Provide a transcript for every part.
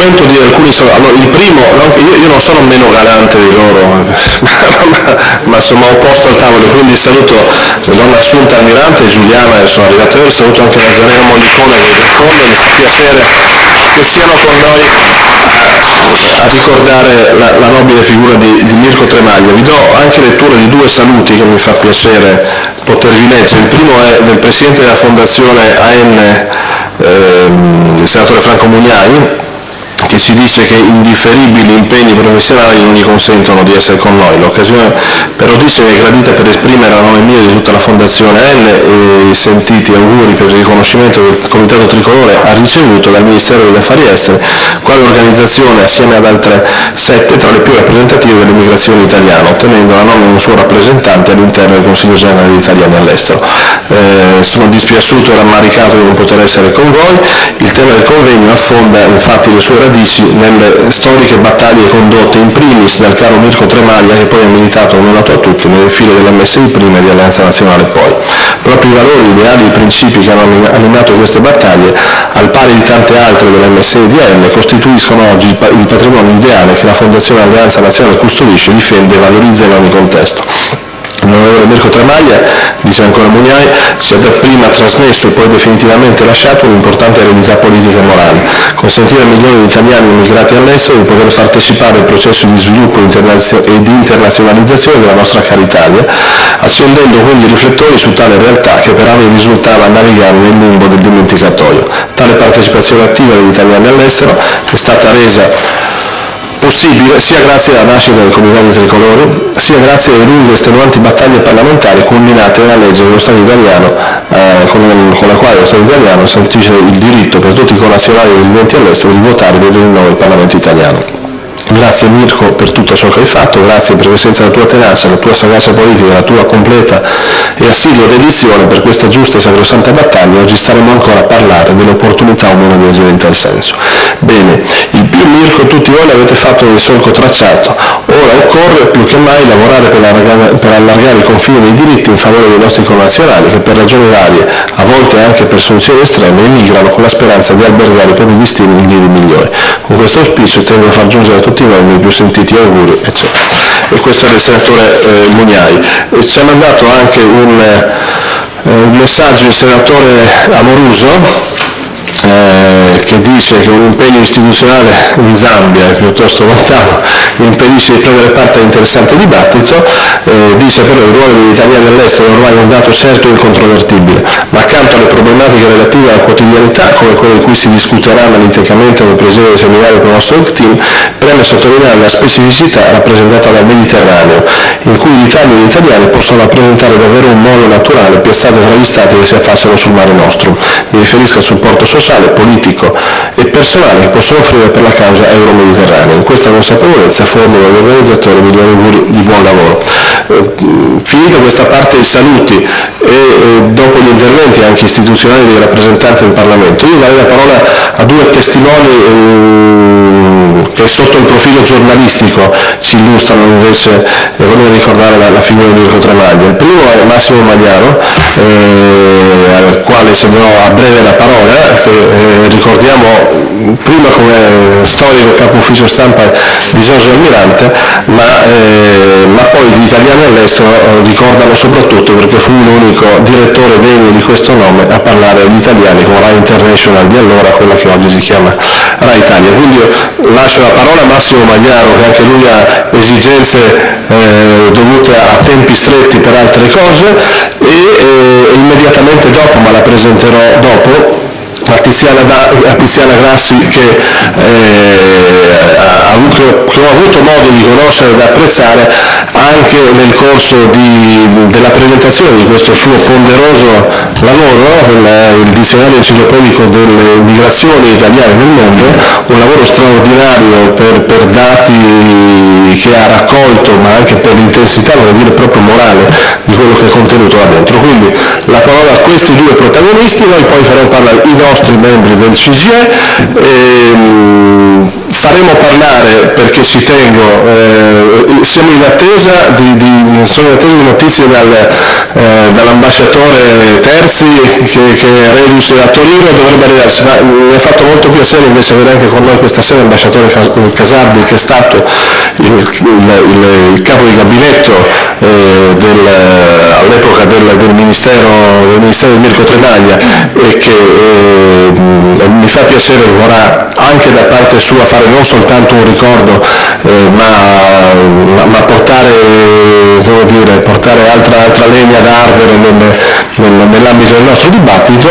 l'intervento di alcuni allora, il primo, io non sono meno galante di loro, ma sono opposto al tavolo, quindi saluto donna Assunta Almirante e Giuliana che sono arrivate ora, saluto anche Nazareno Mollicone che è del fondo, mi fa piacere che siano con noi a ricordare la nobile figura di Mirko Tremaglia. Vi do anche lettura di due saluti che mi fa piacere potervi leggere. Il primo è del Presidente della Fondazione AN, il senatore Franco Mugnai, che ci dice che indifferibili impegni professionali non gli consentono di essere con noi. L'occasione però dice che è gradita per esprimere a nome mio e di tutta la Fondazione AN e i sentiti auguri per il riconoscimento che il Comitato Tricolore ha ricevuto dal Ministero degli Affari Esteri, quale organizzazione assieme ad altre 7 tra le più rappresentative dell'immigrazione italiana, ottenendo la nomina di un suo rappresentante all'interno del Consiglio Generale degli Italiani all'estero. Sono dispiaciuto e rammaricato di non poter essere con voi. Il tema del convegno affonda infatti le sue radici nelle storiche battaglie condotte in primis dal caro Mirko Tremaglia, che poi ha militato, come è noto a tutti, nelle file dell'MSI prima e di Alleanza Nazionale poi. Proprio i valori, ideali e i principi che hanno animato queste battaglie, al pari di tante altre dell'MSI e di AN, costituiscono oggi il patrimonio ideale che la Fondazione Alleanza Nazionale custodisce, difende e valorizza in ogni contesto. L'onorevole Mirko Tremaglia, dice ancora Mugnai, ci ha dapprima trasmesso e poi definitivamente lasciato un'importante eredità politica e morale, consentire a milioni di italiani immigrati all'estero di poter partecipare al processo di sviluppo e di internazionalizzazione della nostra cara Italia, accendendo quindi i riflettori su tale realtà che per anni risultava navigare nel limbo del dimenticatoio. Tale partecipazione attiva degli italiani all'estero è stata resa possibile sia grazie alla nascita del Comitato Tricolore, sia grazie alle lunghe e estenuanti battaglie parlamentari culminate nella legge dello Stato italiano, con la quale lo Stato italiano sancisce il diritto per tutti i connazionali residenti all'estero di votare per il rinnovo del Parlamento italiano. Grazie Mirko per tutto ciò che hai fatto, grazie perché senza la tua tenacia, la tua sagacia politica, la tua completa e assidua dedizione per questa giusta e sacrosanta battaglia, oggi staremo ancora a parlare dell'opportunità o meno di agire in tal senso. Bene, il più Mirko, tutti voi l'avete fatto nel solco tracciato, ora occorre più che mai lavorare per allargare i confini dei diritti in favore dei nostri connazionali che per ragioni varie, a volte anche per soluzioni estreme, emigrano con la speranza di albergare i propri destini in lieve migliori. Con questo auspicio tengo a far giungere a tutti voi i miei più sentiti auguri, eccetera. E questo è del senatore Mugnai. Ci ha mandato anche un messaggio il senatore Amoruso, che dice che un impegno istituzionale in Zambia è piuttosto lontano, impedisce di prendere parte all'interessante dibattito, dice però il ruolo degli italiani all'estero è ormai un dato certo e incontrovertibile, ma accanto alle problematiche relative alla quotidianità, come quelle di cui si discuterà analiticamente nel presiedo del seminario con il nostro team, preme sottolineare la specificità rappresentata dal Mediterraneo, in cui l'Italia e gli italiani possono rappresentare davvero un modo naturale piazzato tra gli stati che si affacciano sul Mare Nostrum. Mi riferisco al supporto sociale, politico e personale che possono offrire per la causa euro-mediterranea. In questa consapevolezza formulo agli organizzatori degli auguri di buon lavoro. Finita questa parte dei saluti e dopo gli interventi anche istituzionali dei rappresentanti del Parlamento, io darei la parola a due testimoni che sotto il profilo giornalistico ci illustrano invece, voglio ricordare la figura di Mirko Tremaglia. Il primo è Massimo Magliaro, al quale cederò a breve la parola, che ricordiamo prima come storico capo ufficio stampa di Giorgio Almirante, ma poi gli italiani all'estero ricordano soprattutto perché fu l'unico direttore degno di questo nome a parlare agli italiani con Rai International di allora, quella che oggi si chiama Rai Italia. Quindi io lascio la parola a Massimo Magliaro, che anche lui ha esigenze dovute a tempi stretti per altre cose, e immediatamente dopo, ma la presenterò dopo, a Tiziana Grassi, che ho avuto modo di conoscere ed apprezzare anche nel corso della presentazione di questo suo ponderoso lavoro, il dizionario enciclopedico delle migrazioni italiane nel mondo, un lavoro straordinario per dati che ha raccolto, ma anche per l'intensità, voglio dire proprio morale, di quello che è contenuto là dentro. Quindi la parola a questi due protagonisti, noi poi faremo parlare i nostri membri del CGIE, faremo parlare, perché ci tengo, sono in attesa di notizie dall'ambasciatore Terzi che è reduce a Torino, dovrebbe arrivarsi, ma mi ha fatto molto piacere invece avere anche con noi questa sera l'ambasciatore Casardi, che è stato il capo di gabinetto all'epoca del Ministero di Mirko Tremaglia, e che mi fa piacere che vorrà anche da parte sua fare non soltanto un ricordo, ma portare altra legna da ardere nell'ambito del nostro dibattito,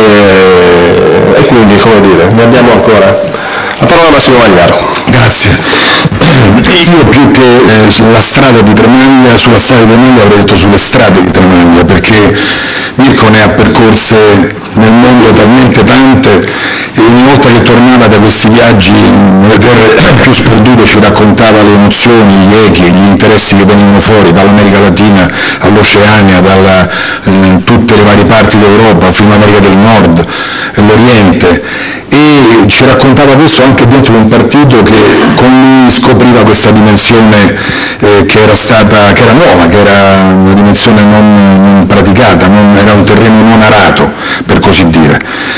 e quindi, ne abbiamo ancora. La parola a Massimo Magnaro. Grazie. Io più che sulla strada di Tremaglia avrei detto sulle strade di Tremaglia, perché Mirko ne ha percorse nel mondo talmente tante, e ogni volta che tornava da questi viaggi nelle terre più sperdute ci raccontava le emozioni, gli echi, gli interessi che venivano fuori dall'America Latina all'Oceania, da tutte le varie parti d'Europa fino all'America del Nord e l'Oriente, e ci raccontava questo anche dentro un partito che con lui scopriva questa dimensione che era nuova, che era una dimensione non praticata, era un terreno non arato, per così dire.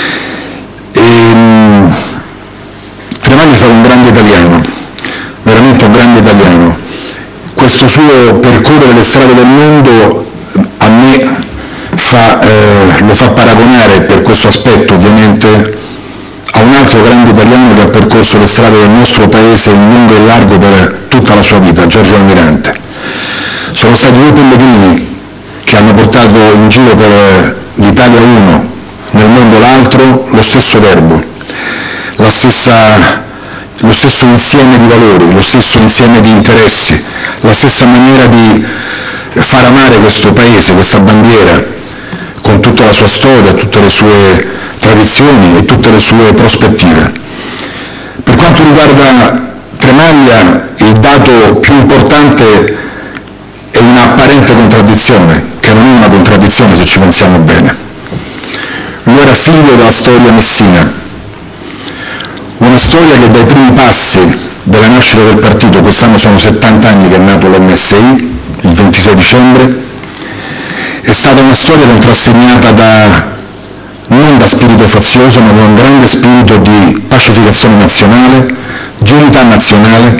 Tremaglia è stato un grande italiano, veramente un grande italiano. Questo suo percorrere le strade del mondo a me lo fa paragonare, per questo aspetto ovviamente, a un altro grande italiano che ha percorso le strade del nostro paese in lungo e largo per tutta la sua vita, Giorgio Almirante. Sono stati due pellegrini che hanno portato in giro per l'Italia uno, nel mondo l'altro, lo stesso verbo, lo stesso insieme di valori, lo stesso insieme di interessi, la stessa maniera di far amare questo paese, questa bandiera, con tutta la sua storia, tutte le sue tradizioni e tutte le sue prospettive. Per quanto riguarda Tremaglia, il dato più importante è un'apparente contraddizione, che non è una contraddizione se ci pensiamo bene. Lui era figlio della storia messina, una storia che dai primi passi della nascita del partito, quest'anno sono 70 anni che è nato l'MSI, il 26 dicembre, è stata una storia contrassegnata non da spirito fazioso, ma da un grande spirito di pacificazione nazionale, di unità nazionale,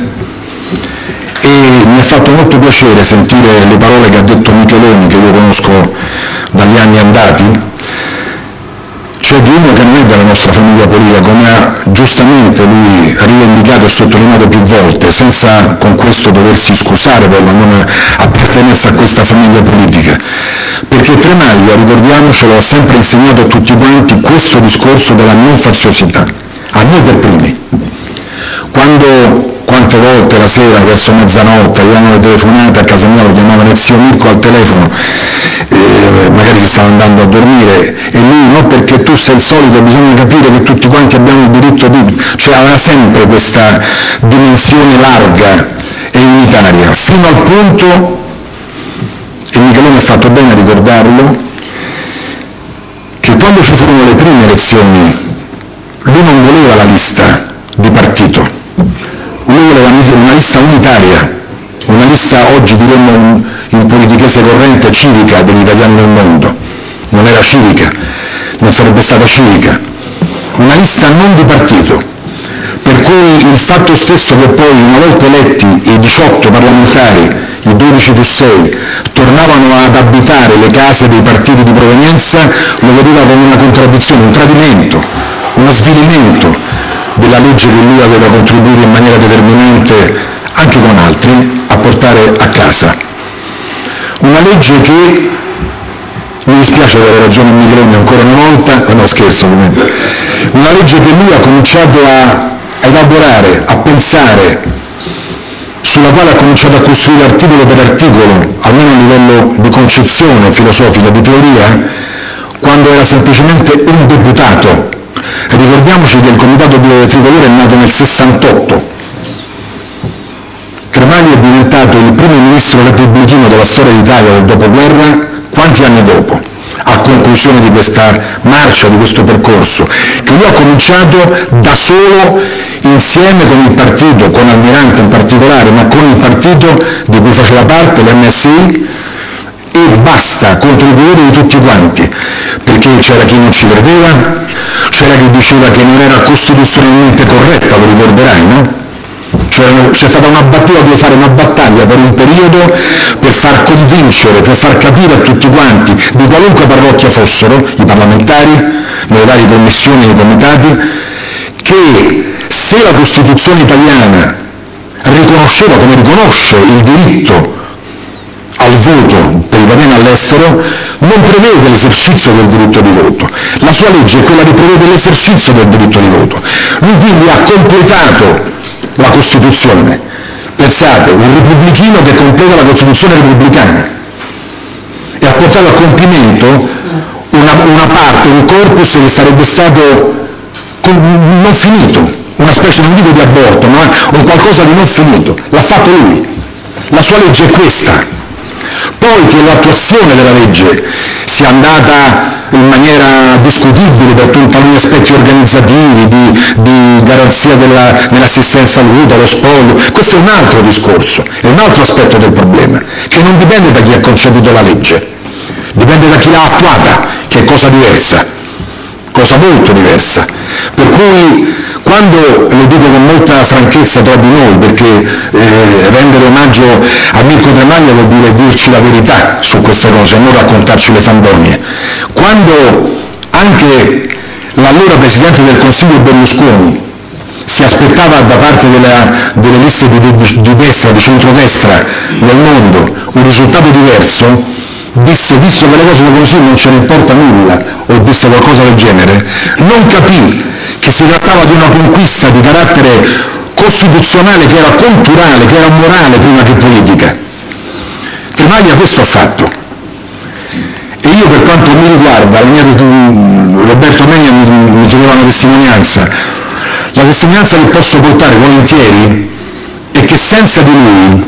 e mi ha fatto molto piacere sentire le parole che ha detto Micheloni, che io conosco dagli anni andati, cioè di uno che non è della nostra famiglia politica, come ha giustamente lui rivendicato e sottolineato più volte, senza con questo doversi scusare per la non appartenenza a questa famiglia politica, perché Tremaglia, ricordiamocelo, ha sempre insegnato a tutti quanti questo discorso della non faziosità, a noi per primi. Quante volte la sera verso mezzanotte arrivavano le telefonate a casa mia, lo chiamavano il zio Mirko al telefono, magari si stava andando a dormire, e lui: no, perché tu sei il solito, bisogna capire che tutti quanti abbiamo il diritto di... cioè aveva sempre questa dimensione larga e unitaria, fino al punto, e Micheloni ha fatto bene a ricordarlo, che quando ci furono le prime elezioni lui non voleva la lista di partito, lui voleva una lista unitaria, una lista, oggi diremmo in politichese corrente, civica degli italiani nel mondo. Non era civica, non sarebbe stata civica, una lista non di partito, per cui il fatto stesso che poi, una volta eletti i 18 parlamentari, i 12 più 6, tornavano ad abitare le case dei partiti di provenienza, lo vedeva come una contraddizione, un tradimento, uno svilimento della legge che lui aveva contribuito in maniera determinante, anche con altri, a portare a casa. Una legge che, mi dispiace avere ragione Micheloni ancora una volta, no scherzo ovviamente, una legge che lui ha cominciato a elaborare, a pensare, sulla quale ha cominciato a costruire articolo per articolo, almeno a livello di concezione filosofica, di teoria, quando era semplicemente un deputato. Ricordiamoci che il Comitato Tricolore è nato nel 68. Tremaglia è diventato il primo ministro repubblichino della storia d'Italia del dopoguerra quanti anni dopo, a conclusione di questa marcia, di questo percorso, che lui ha cominciato da solo insieme con il partito, con Almirante in particolare, ma con il partito di cui faceva parte, l'MSI, e basta, contro il volere di tutti quanti, perché c'era chi non ci credeva, c'era chi diceva che non era costituzionalmente corretta, lo ricorderai, no? C'è stata una battuta, dove fare una battaglia per un periodo per far convincere, per far capire a tutti quanti, di qualunque parrocchia fossero, i parlamentari, nelle varie commissioni e i comitati, che se la Costituzione italiana riconosceva, come riconosce, il diritto al voto per gli italiani all'estero, non prevede l'esercizio del diritto di voto. La sua legge è quella che prevede l'esercizio del diritto di voto. Lui quindi ha completato la Costituzione. Pensate, un repubblichino che completa la Costituzione repubblicana e ha portato a compimento una parte, un corpus che sarebbe stato non finito, una specie, non dico di aborto, ma un qualcosa di non finito. L'ha fatto lui. La sua legge è questa. Poi che l'attuazione della legge sia andata in maniera discutibile per taluni aspetti organizzativi, di garanzia nell'assistenza al voto, allo spoglio, questo è un altro discorso, è un altro aspetto del problema, che non dipende da chi ha concepito la legge, dipende da chi l'ha attuata, che è cosa diversa, cosa molto diversa. Per cui, quando, lo dico con molta franchezza tra di noi, perché rendere omaggio a Mirko Tremaglia vuol dire dirci la verità su queste cose, non raccontarci le fandonie, quando anche l'allora Presidente del Consiglio Berlusconi si aspettava da parte delle liste di destra, di centrodestra nel mondo, un risultato diverso, disse, visto che le cose sono così non ce ne importa nulla, o disse qualcosa del genere, non capì che si trattava di una conquista di carattere costituzionale, che era culturale, che era morale prima che politica. Tremaglia questo ha fatto. E io, per quanto mi riguarda, Roberto Menia mi chiedeva una testimonianza. La testimonianza che posso portare volentieri è che senza di lui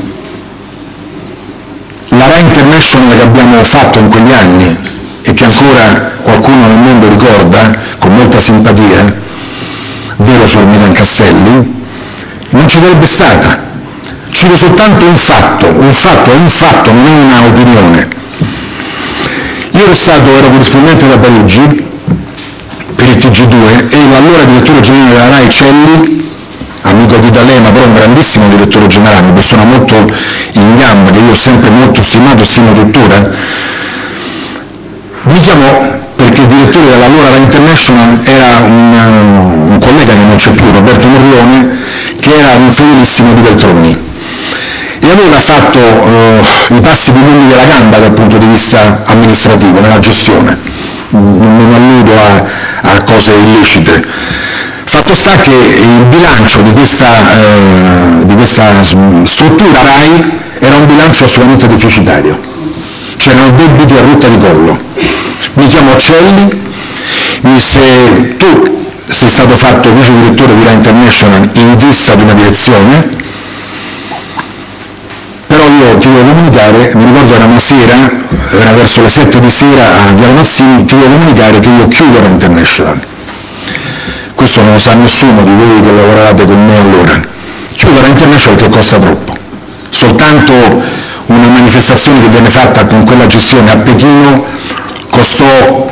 la Rai International che abbiamo fatto in quegli anni e che ancora qualcuno nel mondo ricorda con molta simpatia, vero suor Milan Castelli, non ci sarebbe stata. Cito soltanto un fatto, è un fatto, non è una opinione. Io ero corrispondente da Parigi per il TG2 e l'allora direttore generale della Rai Celli, amico di D'Alema, però un grandissimo direttore generale, una persona molto in gamba, che io ho sempre molto stimato e stimo tuttora, mi chiamò perché il direttore dell'allora Rai International era un collega che non c'è più, Roberto Morrione, che era un fedelissimo di Veltroni, e aveva fatto i passi più lunghi della gamba dal punto di vista amministrativo, nella gestione, non alludo a cose illecite. Fatto sta che il bilancio di questa struttura RAI era un bilancio assolutamente deficitario, c'erano debiti a rotta di collo. Mi chiamò Celli, mi disse: tu sei stato fatto vice direttore di Rai International in vista di una direzione, però io ti devo comunicare, mi ricordo era una sera, era verso le 7 di sera a Via Mazzini, ti devo comunicare che io chiudo Rai International. Questo non lo sa nessuno di voi che lavoravate con me allora. Chiudo Rai International che costa troppo. Soltanto una manifestazione che viene fatta con quella gestione a Pechino costò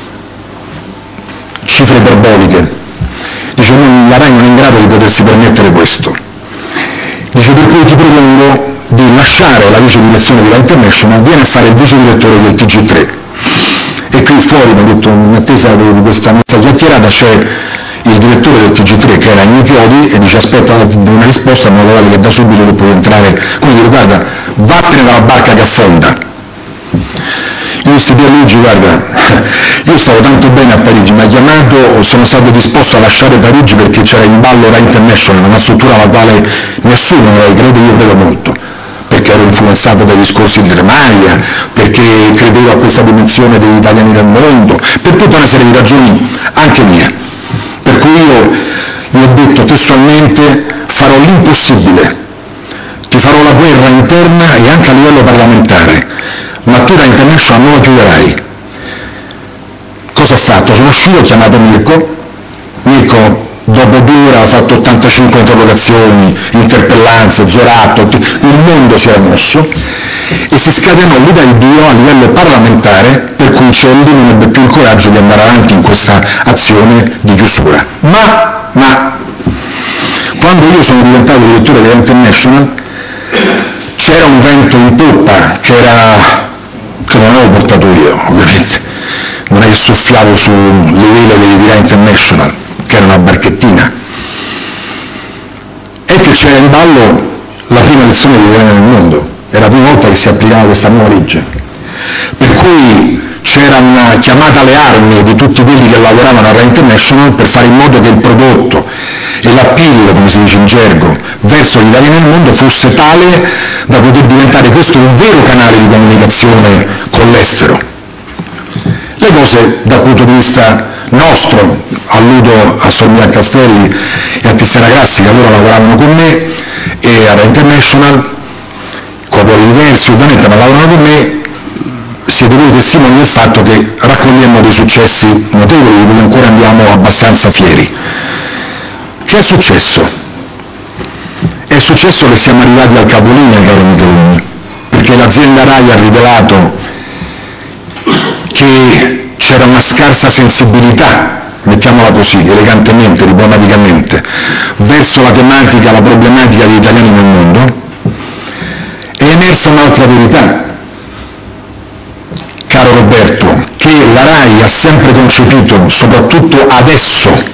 cifre iperboliche. Dice, la Rai non è in grado di potersi permettere questo. Dice, per cui ti propongo di lasciare la vice direzione di Rai International, vieni a fare il vice direttore del TG3. E qui fuori, mi ha detto, in attesa di questa nostra chiacchierata, c'è il direttore del TG3 che era Ignitiodi e dice: aspetta una risposta in modo tale che da subito tu puoi entrare, come dire, guarda, vattene dalla barca che affonda. Io dissi: Pierluigi, guarda, io stavo tanto bene a Parigi, mi ha chiamato, sono stato disposto a lasciare Parigi perché c'era in ballo Rai International, una struttura alla quale nessuno crede, io credo molto, perché ero influenzato dai discorsi di Tremaglia, perché credevo a questa dimensione degli italiani nel mondo, per tutta una serie di ragioni anche mie. Per cui io gli ho detto testualmente: farò l'impossibile, ti farò la guerra interna e anche a livello parlamentare, ma tu Rai International non la chiuderai. Cosa ho fatto? Sono uscito, ho chiamato Mirko, dopo 2 ore ha fatto 85 interrogazioni, interpellanze, zorato, il mondo si era mosso e si scatenò l'ira di Dio a livello parlamentare, per cui Celli non ebbe più il coraggio di andare avanti in questa azione di chiusura. Ma quando io sono diventato direttore della International c'era un vento in poppa che non avevo portato io, ovviamente. Non è che soffiavo sulle vele dell'Italia International, che era una barchettina. E che c'era in ballo la prima elezione di Italiani nel mondo. Era la prima volta che si applicava questa nuova legge. Per cui c'era una chiamata alle armi di tutti quelli che lavoravano alla International per fare in modo che il prodotto e l'appeal, come si dice in gergo, verso gli italiani nel mondo fosse tale da poter diventare questo un vero canale di comunicazione con l'estero. Le cose dal punto di vista nostro, alludo a Sormia Castelli e a Tiziana Grassi che allora lavoravano con me e alla International, con ruoli diversi ovviamente, ma lavoravano con me, siete voi testimoni del fatto che raccogliemmo dei successi notevoli di cui ancora andiamo abbastanza fieri. Che è successo? È successo che siamo arrivati al capolinea, caro Michelini, perché l'azienda RAI ha rivelato che c'era una scarsa sensibilità, mettiamola così, elegantemente, diplomaticamente, verso la tematica, la problematica degli italiani nel mondo. È emersa un'altra verità, caro Roberto, che la RAI ha sempre concepito, soprattutto adesso,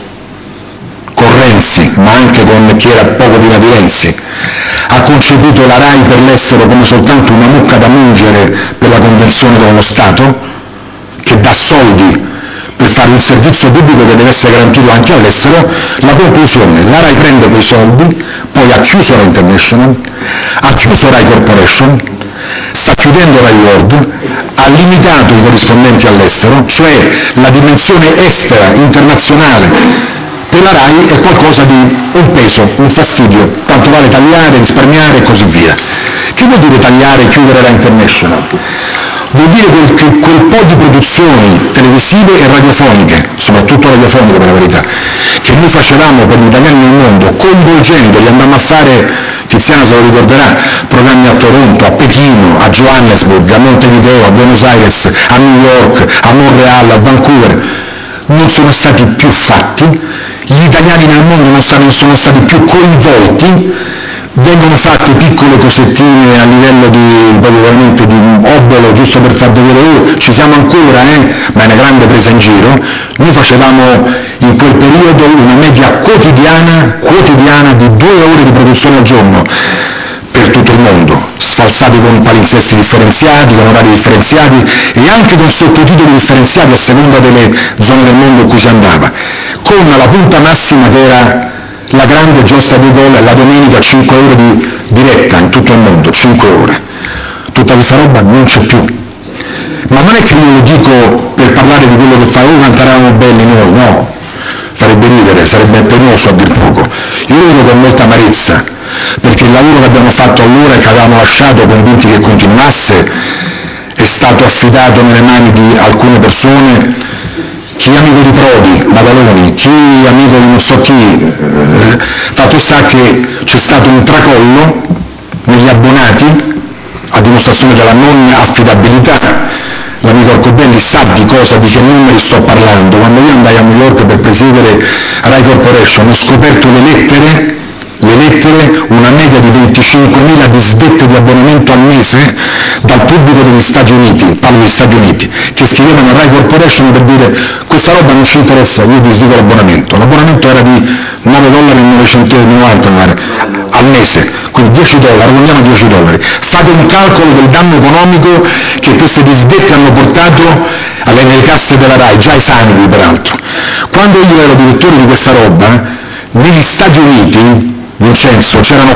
con Renzi, ma anche con chi era poco prima di Renzi, ha concepito la RAI per l'estero come soltanto una mucca da mungere per la convenzione con lo Stato, che dà soldi per fare un servizio pubblico che deve essere garantito anche all'estero. La conclusione: la RAI prende quei soldi, poi ha chiuso la International, ha chiuso RAI Corporation, sta chiudendo RAI World, ha limitato i corrispondenti all'estero, cioè la dimensione estera, internazionale per la RAI è qualcosa di un peso, un fastidio, tanto vale tagliare, risparmiare e così via. Che vuol dire tagliare e chiudere la International? Vuol dire quel po' di produzioni televisive e radiofoniche, soprattutto radiofoniche per la verità, che noi facevamo per gli italiani nel mondo, coinvolgendoli, andammo a fare, Tiziana se lo ricorderà, programmi a Toronto, a Pechino, a Johannesburg, a Montevideo, a Buenos Aires, a New York, a Montreal, a Vancouver. Non sono stati più fatti, gli italiani nel mondo non sono stati più coinvolti, vengono fatte piccole cosettine a livello veramente di obolo, giusto per far vedere, ci siamo ancora, ma è una grande presa in giro. Noi facevamo in quel periodo una media quotidiana di 2 ore di produzione al giorno per tutto il mondo, sfalsati con palinsesti differenziati, con orari differenziati e anche con sottotitoli differenziati a seconda delle zone del mondo in cui si andava, con la punta massima che era la grande giostra di gol la domenica, 5 ore di diretta in tutto il mondo, 5 ore. Tutta questa roba non c'è più. Ma non è che io lo dico per parlare di quello che fa, quanto eravamo belli noi, no, farebbe ridere, sarebbe penoso a dir poco. Io lo dico con molta amarezza, perché il lavoro che abbiamo fatto allora e che avevamo lasciato convinti che continuasse è stato affidato nelle mani di alcune persone, chi amico di Prodi, Madaloni, chi amico di non so chi. Fatto sta che c'è stato un tracollo negli abbonati a dimostrazione della non affidabilità. L'amico Arcobelli sa di che numeri sto parlando. Quando io andai a New York per presiedere RAI Corporation ho scoperto le lettere, una media di 25.000 disdette di abbonamento al mese dal pubblico degli Stati Uniti, parlo degli Stati Uniti, che scrivevano a RAI Corporation per dire questa roba non ci interessa, io disdico l'abbonamento. L'abbonamento era di $9,990 al mese, quindi $10, vogliamo $10. Fate un calcolo del danno economico che queste disdette hanno portato nelle casse della RAI, già esangui peraltro. Quando io ero direttore di questa roba, negli Stati Uniti, Vincenzo, c'erano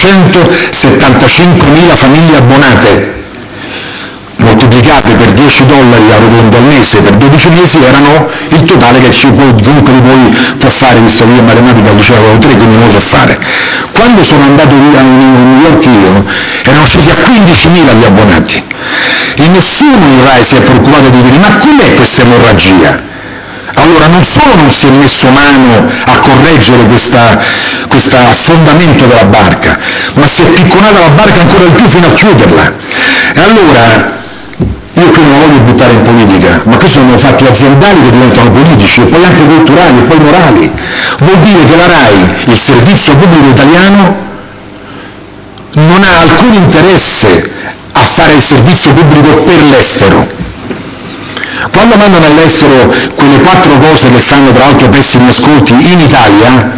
475.000 famiglie abbonate, moltiplicate per $10 a rotondo al mese per 12 mesi erano il totale che chiunque di voi può fare, visto che io in matematica al liceo avevo 3, quindi non lo so fare. Quando sono andato via a New York io, erano scesi a 15.000 gli abbonati e nessuno in RAI si è preoccupato di dire ma com'è questa emorragia? Allora non solo non si è messo mano a correggere questo affondamento della barca, ma si è picconata la barca ancora di più fino a chiuderla. E allora, io qui non la voglio buttare in politica, ma questi sono fatti aziendali che diventano politici, e poi anche culturali, e poi morali. Vuol dire che la RAI, il servizio pubblico italiano, non ha alcun interesse a fare il servizio pubblico per l'estero. Quando mandano all'estero quelle 4 cose che fanno tra l'altro pessimi ascolti in Italia,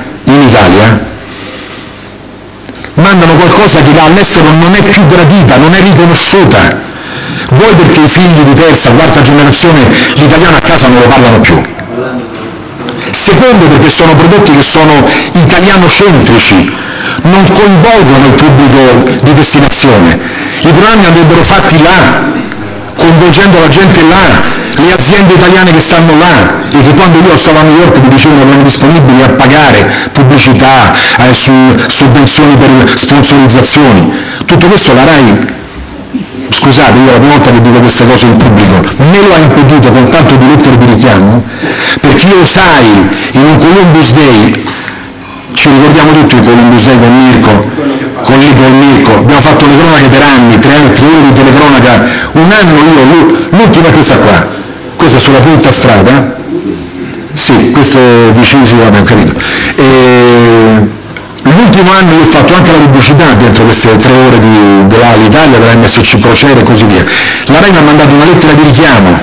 mandano qualcosa che all'estero non è più gradita, non è riconosciuta. Vuoi perché i figli di terza, quarta generazione l'italiano a casa non lo parlano più. Secondo, perché sono prodotti che sono italianocentrici, non coinvolgono il pubblico di destinazione. I programmi andrebbero fatti là, coinvolgendo la gente là, le aziende italiane che stanno là, e che quando io stavo a New York mi dicevano che erano disponibili a pagare pubblicità, sovvenzioni per sponsorizzazioni. Tutto questo la RAI, scusate, io la prima volta che dico queste cose in pubblico, me lo ha impedito con tanto di lettere di richiamo, perché io osai in un Columbus Day, ci ricordiamo tutti il Columbus Day con Mirko, con Mirko, abbiamo fatto le cronache per anni, 3 ore di telecronaca, un anno io, l'ultima è questa qua, questa è sulla quinta strada, sì, questo è vicino, sì, vabbè, ho capito. L'ultimo anno io ho fatto anche la pubblicità dentro queste 3 ore dell'Italia, della MSC Procere e così via. La RAI mi ha mandato una lettera di richiamo,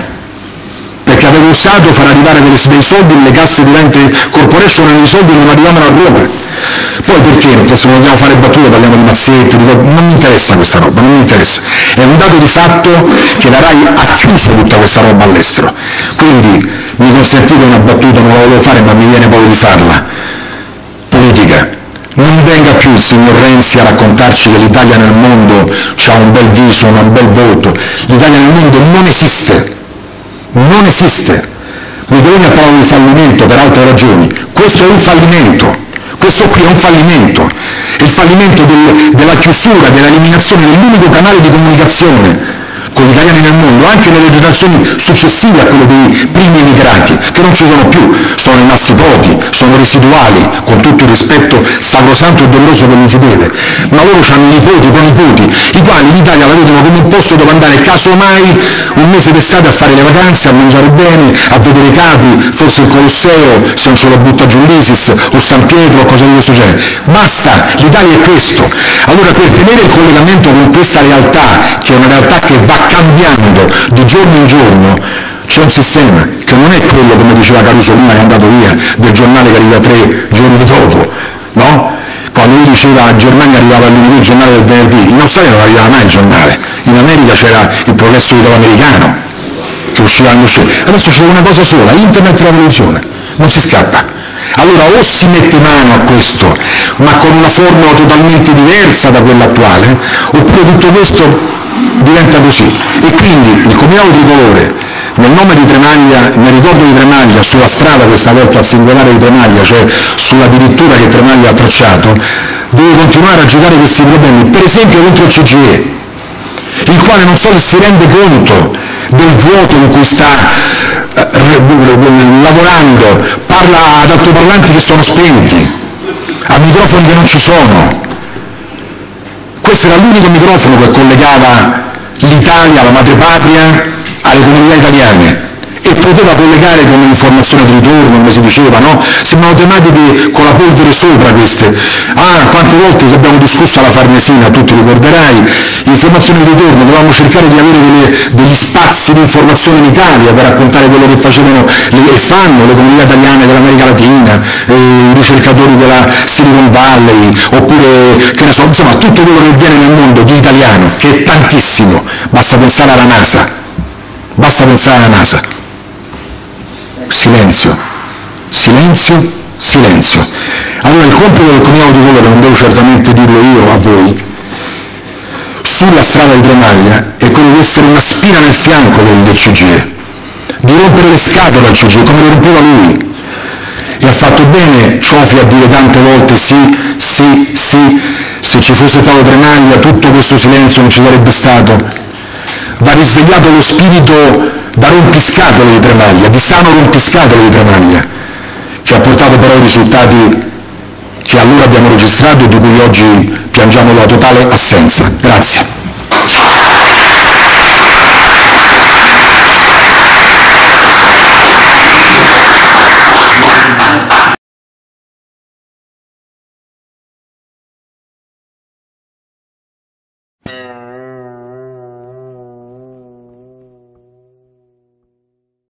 perché avevo osato far arrivare dei soldi nelle casse di Rente Corporation e i soldi non arrivavano a Roma. Poi perché? Se non vogliamo fare battute parliamo di mazzetti, non mi interessa questa roba, non mi interessa. È un dato di fatto che la RAI ha chiuso tutta questa roba all'estero. Quindi mi consentite una battuta, non la volevo fare ma mi viene poi di farla. Politica. Non venga più il signor Renzi a raccontarci che l'Italia nel mondo ha un bel viso, un bel voto. L'Italia nel mondo non esiste. Non esiste. Meloni ha parlato di fallimento per altre ragioni. Questo è un fallimento. Questo qui è un fallimento. È il fallimento della chiusura, dell'eliminazione dell'unico canale di comunicazione con gli italiani nel mondo, anche nelle generazioni successive a quelle dei primi emigrati, che non ci sono più, sono rimasti pochi, sono residuali, con tutto il rispetto sacrosanto e doloroso che gli si deve, ma loro hanno nipoti, pronipoti, i quali l'Italia la vedono come un posto dove andare casomai un mese d'estate a fare le vacanze, a mangiare bene, a vedere i capi, forse il Colosseo, se non ce lo butta giù l'Isis, o San Pietro, o cose di questo genere. Basta, l'Italia è questo. Allora, per tenere il collegamento con questa realtà, che è una realtà che va cambiando di giorno in giorno, c'è un sistema che non è quello, come diceva Caruso prima, che è andato via, del giornale che arriva 3 giorni dopo, no? Quando lui diceva a Germania arrivava il lunedì, il giornale del venerdì, in Australia non arrivava mai il giornale, in America c'era il Progresso italo-americano che usciva all'anno scorso. Adesso c'è una cosa sola, internet e la televisione, non si scappa. Allora o si mette mano a questo, ma con una formula totalmente diversa da quella attuale, oppure tutto questo diventa così. E quindi il Comitato Tricolore, nel nome di Tremaglia, nel ricordo di Tremaglia, sulla strada questa volta al singolare di Tremaglia, cioè sulla dirittura che Tremaglia ha tracciato, deve continuare a agitare questi problemi, per esempio contro il CGIE, il quale non solo si rende conto del vuoto in cui sta lavorando, parla ad altoparlanti che sono spenti, a microfoni che non ci sono. Questo era l'unico microfono che collegava l'Italia, la madrepatria, alle comunità italiane, e poteva collegare con l'informazione di ritorno, come si diceva, no? Sembrano tematiche con la polvere sopra queste. Quante volte abbiamo discusso alla Farnesina, tu ti ricorderai, l'informazione di ritorno, dovevamo cercare di avere degli spazi di informazione in Italia per raccontare quello che facevano e fanno le comunità italiane dell'America Latina, i ricercatori della Silicon Valley, oppure, che ne so, insomma, tutto quello che avviene nel mondo di italiano, che è tantissimo, basta pensare alla NASA, Silenzio, silenzio, silenzio. Allora il compito del Comitato Tricolore, non devo certamente dirlo io a voi, sulla strada di Tremaglia è quello di essere una spina nel fianco del CGIE, di rompere le scatole al CGIE come le rompeva lui. E ha fatto bene Cioffi a dire tante volte sì, se ci fosse stato Tremaglia tutto questo silenzio non ci sarebbe stato. Va risvegliato lo spirito da rompiscatole di Tremaglia, di sano rompiscatole di Tremaglia, che ha portato però i risultati che allora abbiamo registrato e di cui oggi piangiamo la totale assenza. Grazie.